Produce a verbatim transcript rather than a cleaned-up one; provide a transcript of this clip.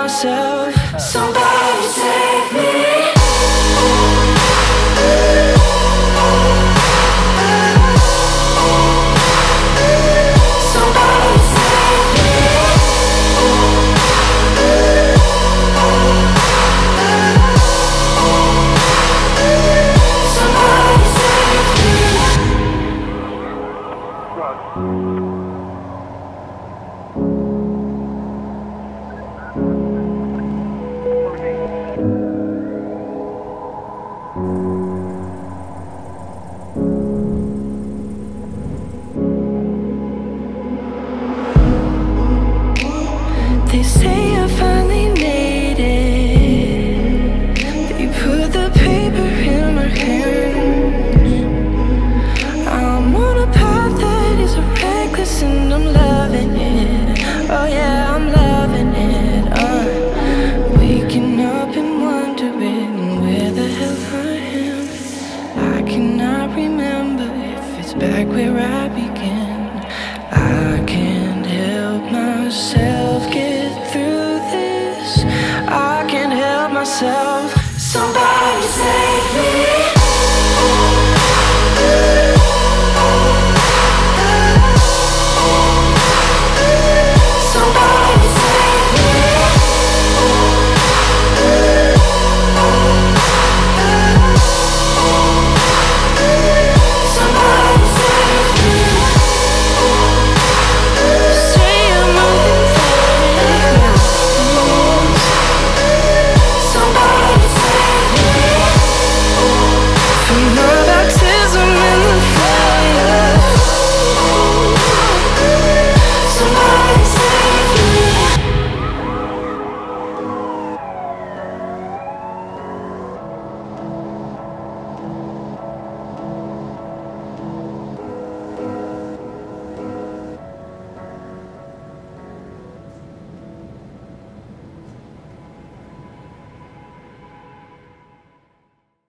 myself. Somebody save me. They say I finally made it. They put the paper in my hands. I'm on a path that is reckless and I'm loving it. Oh yeah, I'm loving it. uh, Waking up and wondering where the hell I am. I cannot remember if it's back where I began. I can't help myself get through this. I can't help myself.